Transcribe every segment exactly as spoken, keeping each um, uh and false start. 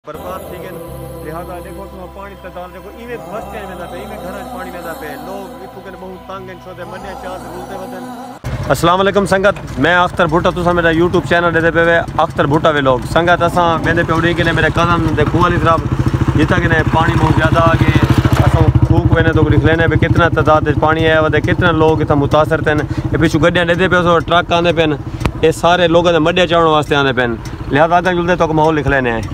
बर्बाद थी गए। लिहाजा देखो तुम पानी तदार देखो इवे बस्ते में पे इवे घर पानी में पे लोग इतु के बहुत तंग इन छोदे मन्ने चाद रुलते वदन। अस्सलाम वालेकुम संगत, मैं अख्तर भुट्टा तुसा मेरा यूट्यूब चैनल दे पे अख्तर भुट्टा वे लोग संगत असा मेरे पे उड़ी के ने मेरे कदम देखो वाली तरफ जिता के ने पानी बहुत ज्यादा आ गए असा फूक वेने तो लिख लेने पे कितना तादाद पानी है वदे कितना लोग इतना मुतासर थे ये पिछू गड्डियां दे पे सो ट्रक आंदे पेन ये सारे लोगों ने मड्डे चढ़ने वास्ते आंदे पेन लिहाजा तक जुलदे तो माहौल लिख लेने हैं।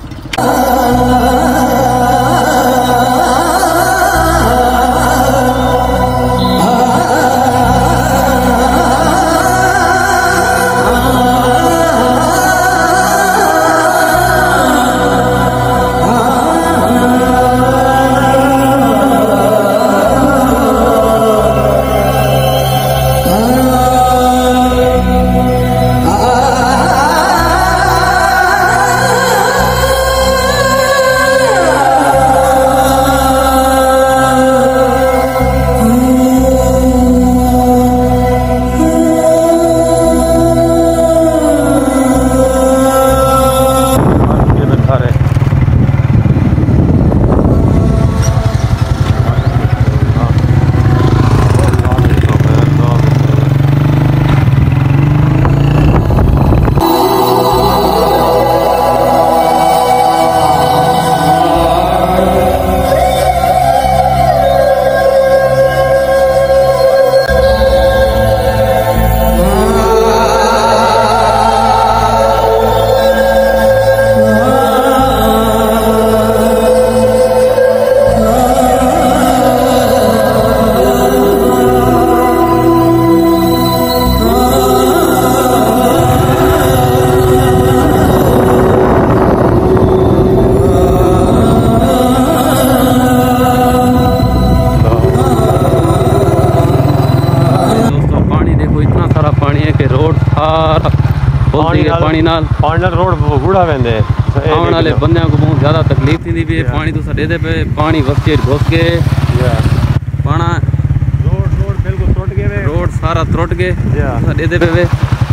पानी नाल पानी नाल रोड बूढ़ा वेंदे आने वाले बंदियां को बहुत ज्यादा तकलीफ थी भी पानी तो दे दे पे पानी वक्के घुस के पाना रोड रोड बिल्कुल टूट गए रोड सारा टूट गए दे दे पे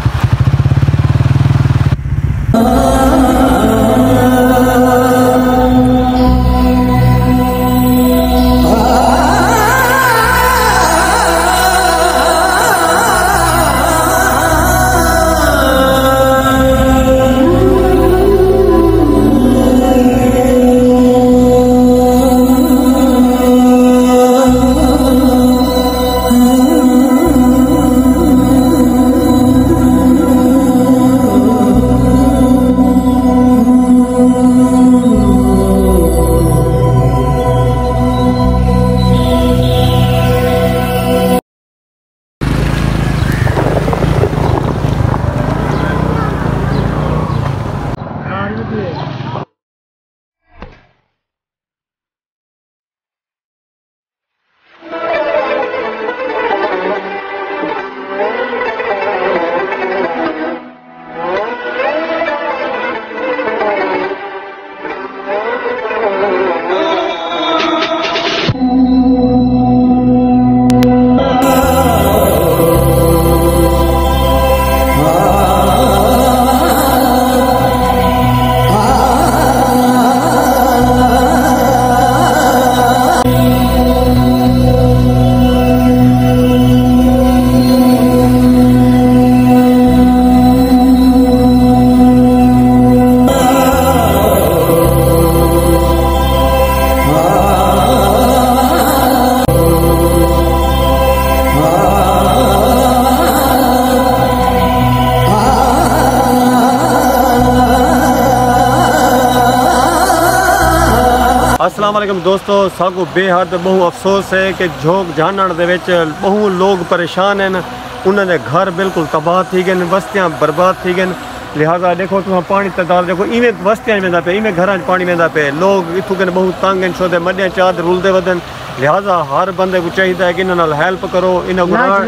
अस्सलाम वालेकुम दोस्तों, सागो बेहद बहु अफसोस है कि झोंक जानण दे विच बहु लोग परेशान हैं। उन्होंने घर बिल्कुल तबाह थी गए, बस्तियां बर्बाद थी गए। लिहाजा देखो तुम पानी तदार देखो इवे बस्तियां में पे इवे घर पानी में पे लोग इतु के बहुत तंग इन छोदे मड्डे चाद रुलते वदन। लिहाजा हर बंदे को चाहिए कि इन्होंने हेल्प करो इन्हों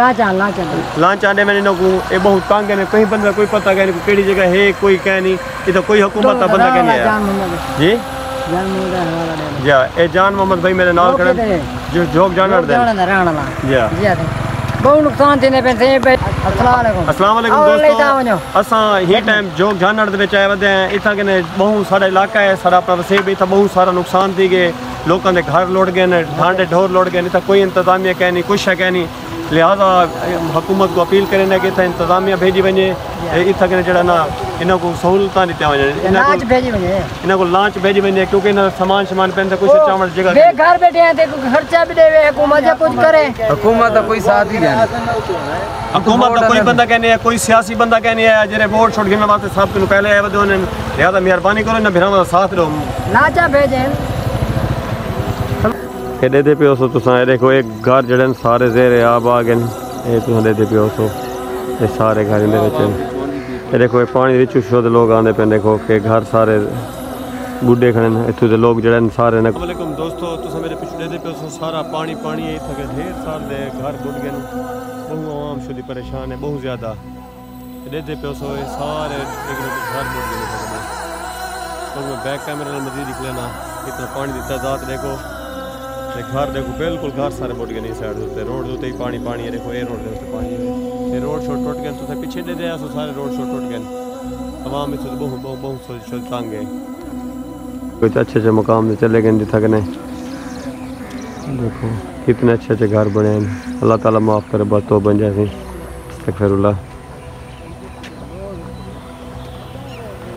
लांच आने में इन्हों को ये बहुत तंग है। कहीं बंदा कोई पता कहीं केड़ी जगह है कोई कह नहीं इधर कोई हुकूमत का बंदा कह नहीं जी या ए जान मोहम्मद भाई मेरे नाल खड़े जो जोग जानड़ दे या बहुत नुकसान थींदे पे थे पे अस्सलाम वालेकुम अस्सलाम वालेकुम आओ, ले जाओ दोस्तों वञो। असां ही टाइम जोग जानड़ दे विच आए वधे हैं इत्थां कने बहुत सारा इलाका है सारा अपना वसीब इत्थां बहुत सारा नुकसान थी गए लोगों के घर लुट गए ढांडे ढोर लुट गए इतना कोई इंतजामिया कह नहीं कुछ है कह नहीं लिहाजा हुकूमत को अपील करें कि इतना इंतजामिया भेजी वजे इतना कने जड़ा ना इन्हों को सहूलत दी वजन लांच भेजी वने इन्हों को लांच भेजी वजे क्योंकि इन सामान सामान पे कुछ चावल जगह बे घर बैठे हैं ते खर्चा भी देवे हुकूमत जो कुछ करे हुकूमत का कोई साथ ही नहीं हुकूमत का कोई बंदा कहने है कोई सियासी बंदा कहने है जेरे वोट छोड़ गिनने वास्ते सब को पहले आए वदे लिहाजा मेहरबानी करो ना भिरावां दा साथ दो लाचा भेजे दे दे पे सो तुसा देखो एक घर जड़े सारे जेरे आब आ गए ये तुसा दे दे पे सो ये सारे घर इनदे विच ये देखो ये पानी विच शुद्ध लोग आंदे पे देखो के घर सारे बुढ़े खड़े ने इत्थों दे लोग जड़े सारे ने वालेकुम दोस्तों तुसा मेरे पीछे दे दे पे सो सारा पानी पानी है इत्थे ढेर सारे घर बुढ़ गए बहुत आवाम शुद्ध परेशान है बहुत ज्यादा दे दे पे सो ये सारे घर बुढ़ गए तो मैं बैक कैमरे में मजीद दिख लेना इतना पानी की तादाद देखो घर देखो बिल्कुल घर सारे बुढ़ गए नहीं साइड उत्ते रोड उत्ते ही पानी पानी है देखो ये रोड उत्ते पानी है ये रोड शोट टूट गए तुसे पीछे दे दे सो सारे रोड शोट टूट गए तमाम इस बहुत बहुत बहुत सोच तंग है कुछ अच्छे अच्छे मुकाम से चले गए जिथा कने देखो कितने अच्छे अच्छे घर बने हैं अल्लाह ताला माफ़ करे बस तो बन जाए अस्तगफिरुल्लाह।